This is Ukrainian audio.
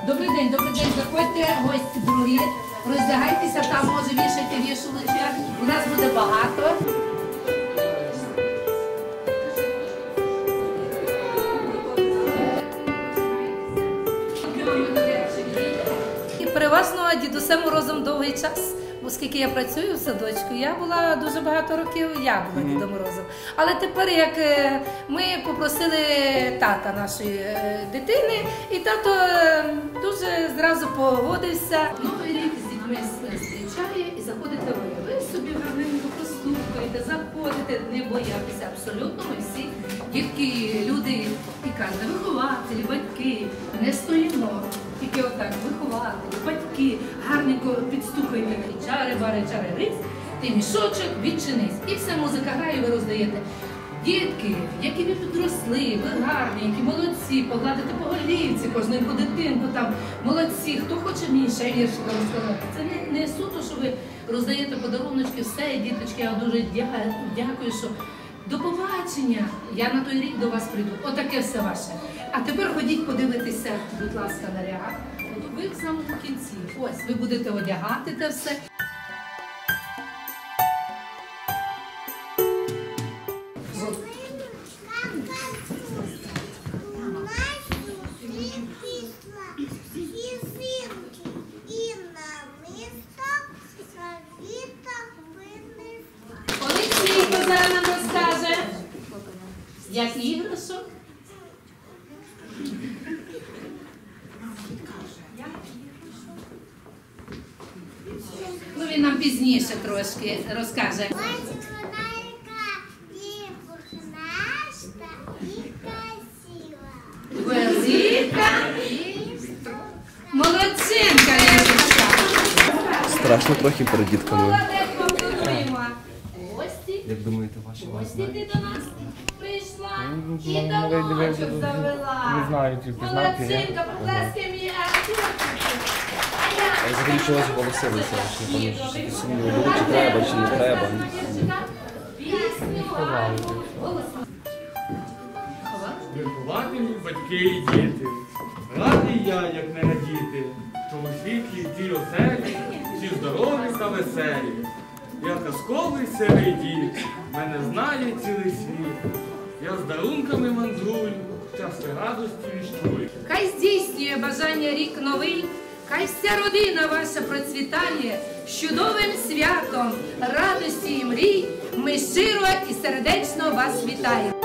Добрий день, заходьте, гості другі, роздягайтеся, там може вішайте вішалочки, у нас буде багато. І переважно дідусем Морозом довгий час. Оскільки я працюю в садочку, я була дуже багато років, я була Дідом Морозом. Але тепер, як ми попросили тата нашої дитини, і тато дуже зразу погодився. Новий рік з дітьми зустрічає і заходите ви. Ви собі гарненько постукаєте, заходите, не боятися абсолютно. Ми всі дітки, люди, і кажуть, вихователі, батьки, не стоїмо. Тільки отак, вихователі, батьки, гарненько підстукайте, чари-бари, чари-риць, ти мішочок, відчинись. І все, музика грає, ви роздаєте. Дітки, які ви підросли, ви гарненькі, молодці, погладите по голівці, кожненьку дитинку там, молодці, хто хоче мені ще віршика розказати. Це не суто, що ви роздаєте подаруночки, все, діточки, я дуже дякую, що до побачення, я на той рік до вас прийду. Отаке все ваше. А тепер ходіть подивитися, будь ласка, наряд. Ви в самому кінці. Ось, ви будете одягати те все. Олексійко зараз нам розкаже, як іграшок. Ну, він нам пізніше трошки розкаже. Велика і молодчинка, я страшно трохи перед дітками. Як думаєте, ваші гості ти до нас прийшла? І домочок завела. Не знаю, чи пізнати. Молодчинка, поплескай мені. Я взагалі чогось голосилися, що не пам'ятаю, що сумніви були, чи треба, чи не треба. Вихователі, батьки і діти. Радий я, як не радіти, що у світлі цій оселі всі здорові та веселі. Я казковий сирий дід, мене знає цілий світ. Я з дарунками мандрую, щастя радості віщую. Хай здійснює бажання рік новий, хай вся родина ваша процвітає, з чудовим святом, радості і мрій, ми щиро і сердечно вас вітаємо.